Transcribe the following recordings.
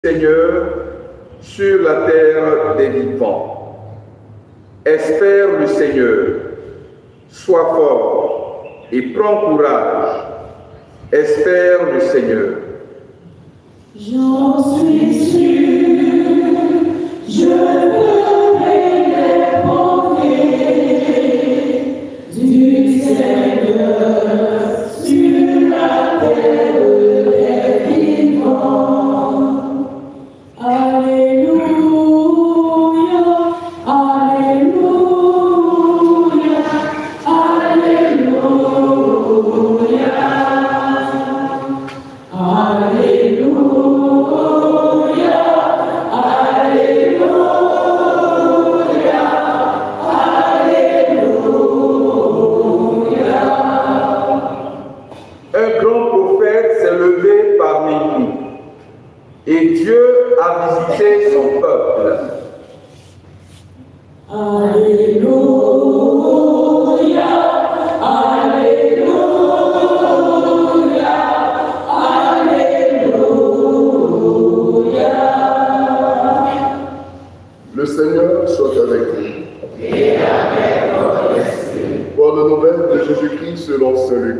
Seigneur sur la terre des vivants. Espère le Seigneur, sois fort et prends courage. Espère le Seigneur. J'en suis sûr, je verrai les bontés du Seigneur sur la terre des vivants. Alléluia, Alléluia, Alléluia, Alléluia, Alléluia, Alléluia. Un grand prophète s'est levé parmi nous, et Dieu a visité son peuple. Alléluia, Alléluia, Alléluia. Le Seigneur soit avec vous. Et avec votre esprit. Pour la nouvelle de Jésus-Christ selon saint Luc.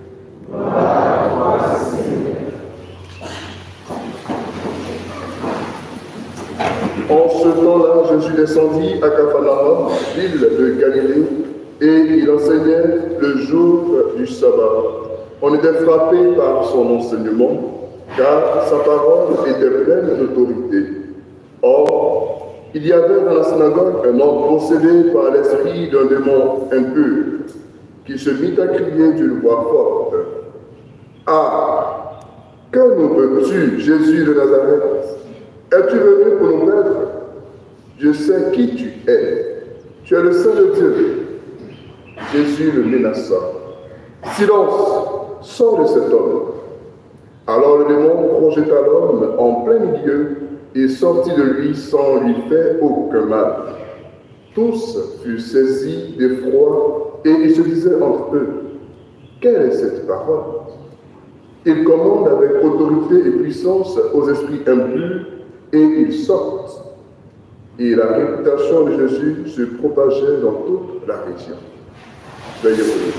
En ce temps-là, Jésus descendit à Capharnaüm, ville de Galilée, et il enseignait le jour du sabbat. On était frappé par son enseignement, car sa parole était pleine d'autorité. Or, il y avait dans la synagogue un homme possédé par l'esprit d'un démon impur, qui se mit à crier d'une voix forte. « Ah, que nous veux-tu, Jésus de Nazareth? Es-tu venu pour nous perdre? Je sais qui tu es. Tu es le Saint de Dieu. » Jésus le menaça. « Silence, sors de cet homme. » Alors le démon projeta l'homme en plein milieu et sortit de lui sans lui faire aucun mal. Tous furent saisis d'effroi et ils se disaient entre eux, « Quelle est cette parole? » Il commande avec autorité et puissance aux esprits impurs et ils sortent. Et la réputation de Jésus se propageait dans toute la région. Veuillez vous.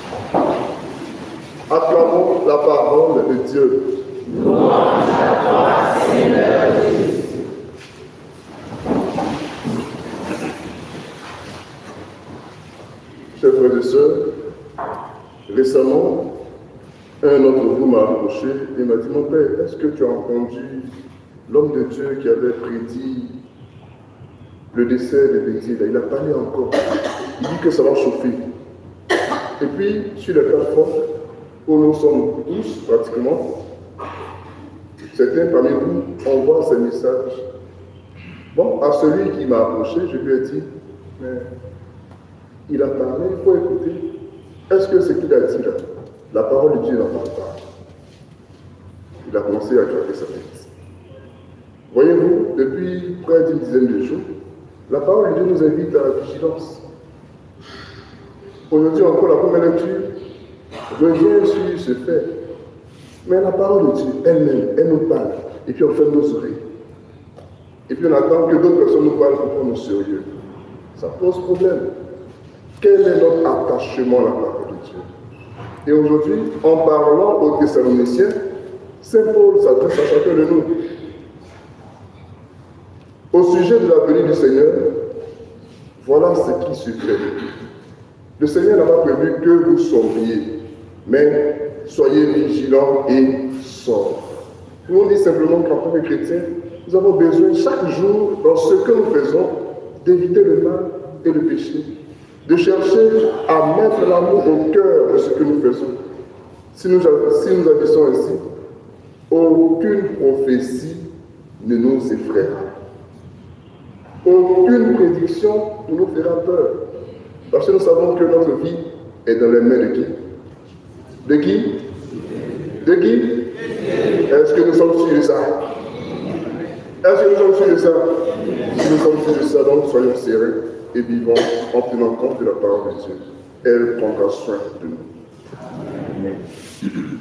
Acclamons la parole de Dieu. Louange à toi, Seigneur Jésus. Chers frères et sœurs, récemment, un d'entre vous m'a approché et m'a dit, « Mon père, est-ce que tu as entendu l'homme de Dieu qui avait prédit le décès de Béthilde? Il a parlé encore. Il dit que ça va chauffer. » Et puis, sur la plateforme, où nous sommes tous pratiquement, certains parmi vous envoient ces messages. Bon, à celui qui m'a approché, je lui ai dit, « Mais il a parlé, il faut écouter. Est-ce que ce qu'il a dit là, la parole de Dieu n'en parle pas? » Il a commencé à craquer sa tête. Voyez-vous, depuis près d'une dizaine de jours, la parole de Dieu nous invite à la vigilance. Aujourd'hui encore, la première lecture revient sur ce fait. Mais la parole de Dieu elle-même, elle nous parle. Et puis on ferme nos oreilles. Et puis on attend que d'autres personnes nous parlent pour prendre au sérieux. Ça pose problème. Quel est notre attachement à la parole de Dieu? Et aujourd'hui, en parlant aux Thessaloniciens, Saint Paul s'adresse à chacun de nous. Au sujet de la venue du Seigneur, voilà ce qui se fait. Le Seigneur n'a pas prévu que vous sombriez, mais soyez vigilants et sobres. Nous on dit simplement qu'en tant que chrétiens, nous avons besoin chaque jour, dans ce que nous faisons, d'éviter le mal et le péché, de chercher à mettre l'amour au cœur de ce que nous faisons. Si nous agissons ainsi, aucune prophétie ne nous effraiera. Aucune prédiction ne nous fera peur. Parce que nous savons que notre vie est dans les mains de qui? De qui? De qui? Est-ce que nous sommes sûrs de ça? Est-ce que nous sommes sûrs de ça? Si nous sommes sûrs de ça, donc soyons sérieux et vivons en tenant compte de la parole de Dieu. Elle prendra soin de nous. Amen.